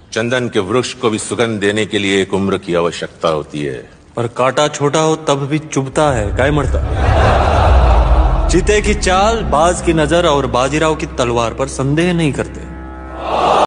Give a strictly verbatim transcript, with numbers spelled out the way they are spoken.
चंदन के वृक्ष को भी सुगंध देने के लिए एक उम्र की आवश्यकता होती है। पर कांटा छोटा हो तब भी चुभता है, काय मरता। चीते की चाल, बाज की नजर और बाजीराव की तलवार पर संदेह नहीं करते।